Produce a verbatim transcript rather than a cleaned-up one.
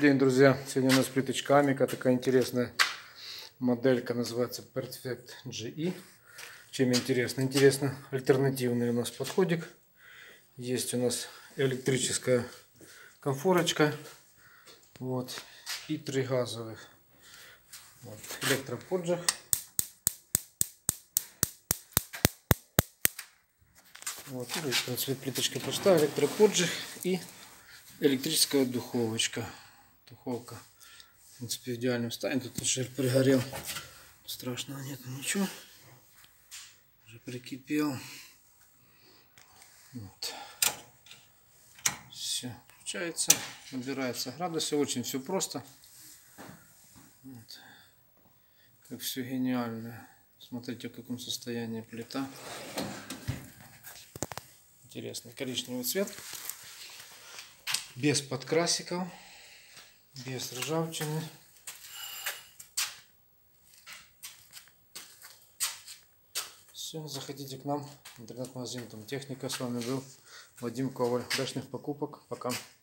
День, друзья! Сегодня у нас плиточка Амика, такая интересная моделька, называется Perfect джи и. Чем интересно? Интересно, альтернативный у нас подходик. Есть у нас электрическая конфорочка, вот, и три газовых. Вот, электроподжиг. Вот, в принципе, плиточка простая, электроподжиг и электрическая духовочка. Духовка, в принципе, в идеальном состоянии. Тут жир пригорел. Страшного нет, ничего. Уже прикипел. Вот. Все включается, набирается градусы. Очень все просто. Вот. Как все гениально. Смотрите, в каком состоянии плита. Интересный коричневый цвет. Без подкрасиков. Без ржавчины. Все, заходите к нам в интернет-магазин Там Техника. С вами был Вадим Коваль. Удачных покупок. Пока.